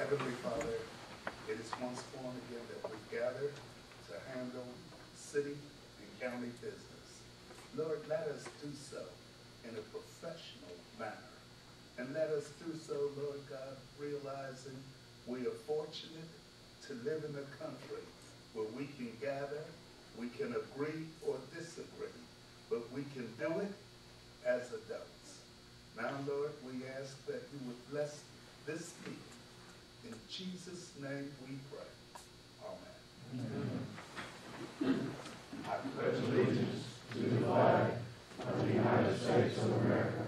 Heavenly Father, it is once more again that we gather to handle city and county business. Lord, let us do so in a professional manner. And let us do so, Lord God, realizing we are fortunate to live in a country where we can gather, we can agree or disagree, but we can do it as adults. Now, Lord, we ask that you would bless this meeting. In Jesus' name we pray. Amen. I pledge allegiance to the flag of the United States of America